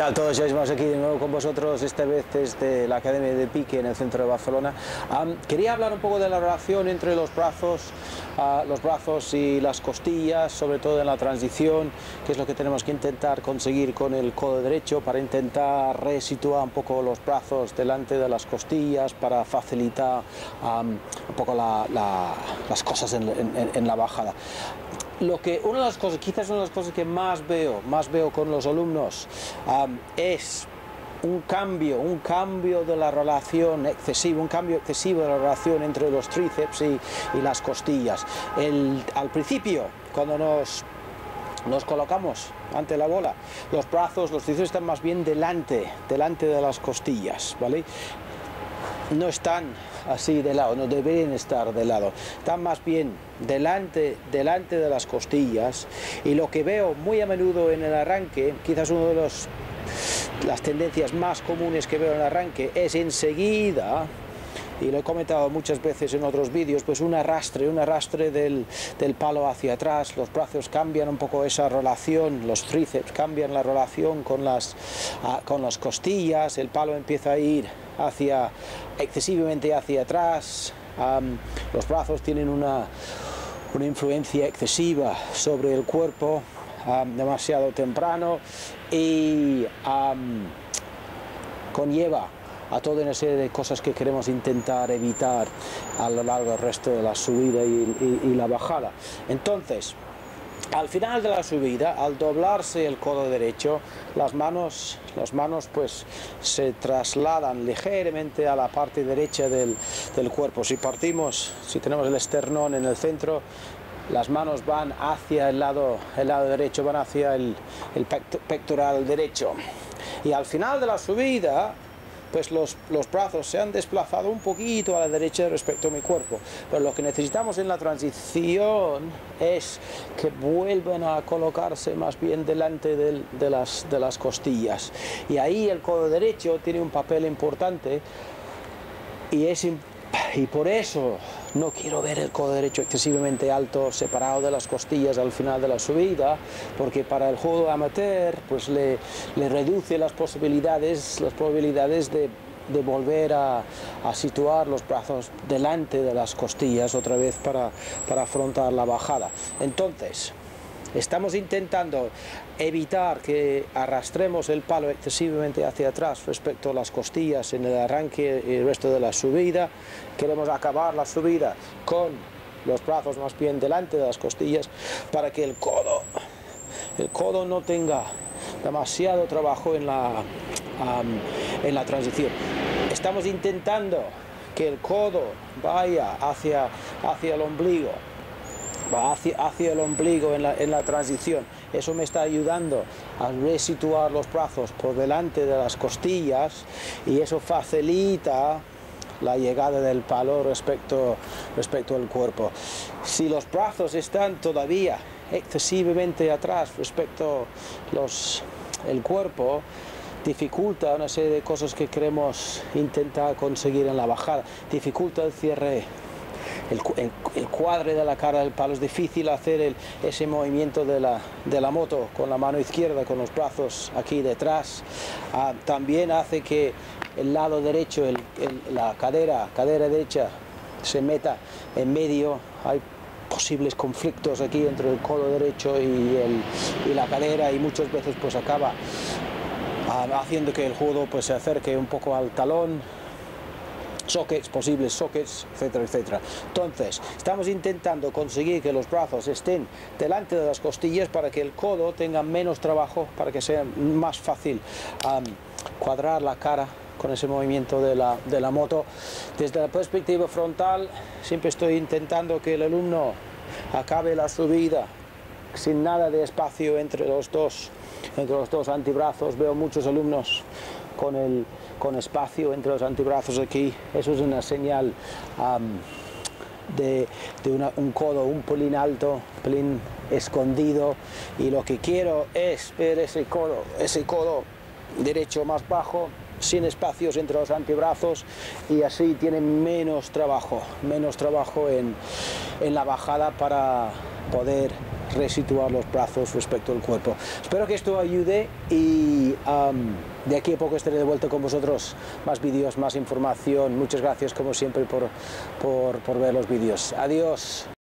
tal todos? Ya estamos aquí de nuevo con vosotros, esta vez desde la Academia de Pique en el centro de Barcelona. Quería hablar un poco de la relación entre los brazos y las costillas, sobre todo en la transición, que es lo que tenemos que intentar conseguir con el codo derecho para intentar resituar un poco los brazos delante de las costillas para facilitar un poco las cosas en la bajada. Una de las cosas, quizás una de las cosas que más veo con los alumnos es un cambio de la relación excesivo, un cambio excesivo de la relación entre los tríceps y las costillas. Al principio, cuando nos colocamos ante la bola, los brazos, los tríceps están más bien delante de las costillas, ¿vale? No están así de lado, no deberían estar de lado, están más bien delante de las costillas. Y lo que veo muy a menudo en el arranque, quizás una de las tendencias más comunes que veo en el arranque, es enseguida, y lo he comentado muchas veces en otros vídeos, pues un arrastre del palo hacia atrás. Los brazos cambian un poco esa relación, los tríceps cambian la relación con las costillas, el palo empieza a ir excesivamente hacia atrás, los brazos tienen una influencia excesiva sobre el cuerpo demasiado temprano y conlleva a toda una serie de cosas que queremos intentar evitar a lo largo del resto de la subida y la bajada. Entonces, al final de la subida, al doblarse el codo derecho, las manos pues se trasladan ligeramente a la parte derecha del cuerpo. Si tenemos el esternón en el centro, las manos van hacia el lado derecho, van hacia el pectoral derecho. Y al final de la subida, pues los brazos se han desplazado un poquito a la derecha respecto a mi cuerpo, pero lo que necesitamos en la transición es que vuelvan a colocarse más bien delante de las costillas, y ahí el codo derecho tiene un papel importante, y por eso no quiero ver el codo derecho excesivamente alto, separado de las costillas al final de la subida, porque para el juego amateur pues le reduce las probabilidades de volver a situar los brazos delante de las costillas otra vez para afrontar la bajada. Entonces, estamos intentando evitar que arrastremos el palo excesivamente hacia atrás respecto a las costillas en el arranque y el resto de la subida. Queremos acabar la subida con los brazos más bien delante de las costillas para que el codo no tenga demasiado trabajo en la transición. Estamos intentando que el codo vaya hacia el ombligo, hacia el ombligo en la transición. Eso me está ayudando a resituar los brazos por delante de las costillas, y eso facilita la llegada del palo respecto al cuerpo. Si los brazos están todavía excesivamente atrás respecto el cuerpo, dificulta una serie de cosas que queremos intentar conseguir en la bajada, dificulta el cierre. El cuadre de la cara del palo, es difícil hacer ese movimiento de la moto con la mano izquierda, con los brazos aquí detrás. También hace que el lado derecho, la cadera derecha se meta en medio. Hay posibles conflictos aquí entre el codo derecho y la cadera, y muchas veces pues acaba haciendo que el judo pues se acerque un poco al talón, posibles sockets, etcétera, etcétera. Entonces, estamos intentando conseguir que los brazos estén delante de las costillas para que el codo tenga menos trabajo, para que sea más fácil cuadrar la cara con ese movimiento de la moto. Desde la perspectiva frontal, siempre estoy intentando que el alumno acabe la subida sin nada de espacio entre los dos antebrazos. Veo muchos alumnos con espacio entre los antebrazos aquí. Eso es una señal de un codo un pelín alto, un pelín escondido, y lo que quiero es ver ese codo derecho más bajo, sin espacios entre los antebrazos, y así tiene menos trabajo en la bajada para poder resituar los brazos respecto al cuerpo. Espero que esto ayude y de aquí a poco estaré de vuelta con vosotros, más vídeos, más información. Muchas gracias como siempre por ver los vídeos. Adiós.